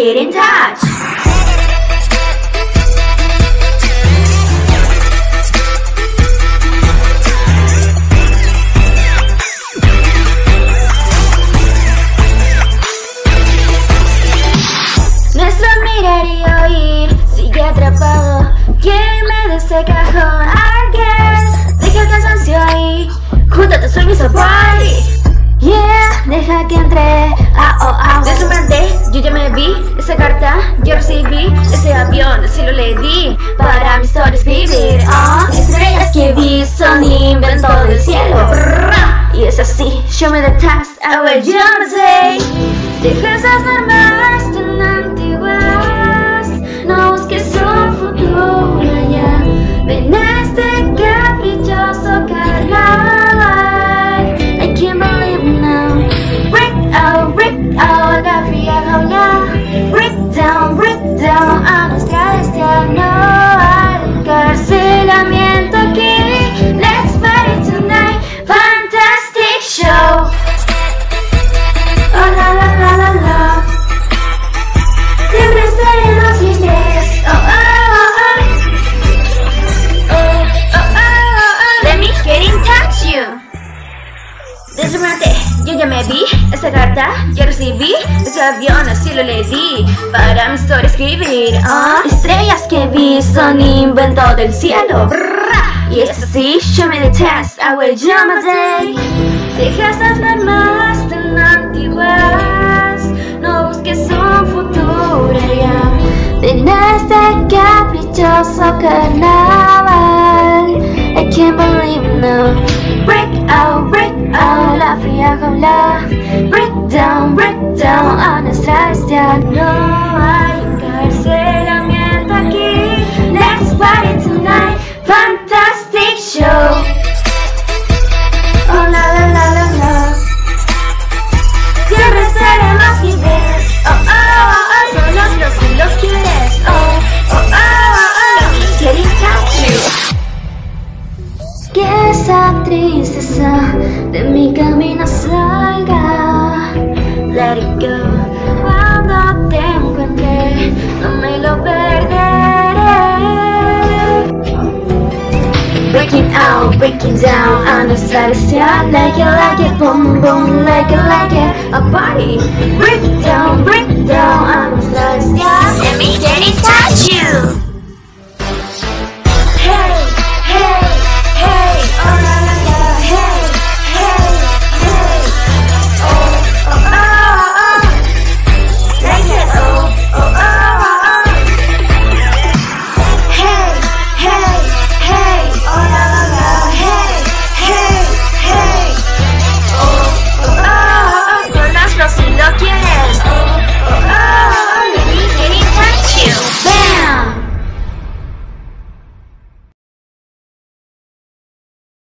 get in touch. Nuestro mirar y oír sigue atrapado. Quédame de ese cajón, I guess. Deja el cansancio ahí, júntate, soy mi party. Yeah, deja que entre. Deslumbrante, yo ya me vi. Esa carta, yo recibí. Ese avión, sí lo le di. Para mi historia escribir. Estrellas que vi son invento del cielo. Y es así, show me the task, I will jump say. Deja esas normas tan antiguas. No busques un futuro allá. Ven a este caprichoso carnaval. I can't believe now. Break out, la fría jaula. Break down, a nuestra bestia no hay encarcelamiento aquí. Let's party tonight, fantastic show. Oh la la la la la. Siempre seremos libres. Let me get in touch you. Deslumbrante, yo ya me vi. Esa carta yo recibí. Ese avión así lo le di. Para mi historia escribir. Estrellas que vi son invento del cielo. Y es así, show me the test, I will jump a day. Deja esas normas tan antiguas. No busques un futuro ya. Ven a este caprichoso carnaval. I can't believe it now. Break out, la fría jaula. Break down, a nuestra bestia no hay encarcelamiento aquí. Let's party tonight, fantastic show. Oh la la la la la. Siempre seremos libres. Solo si lo quieres. Get in touch you. Que esa tristeza de mi camino salga. Let it go. Cuando te encuentre, no me lo perderé. Breaking down, a nuestra bestia. Like it, boom, boom, like it, a party. Break down, a nuestra bestia. Let me get in touch.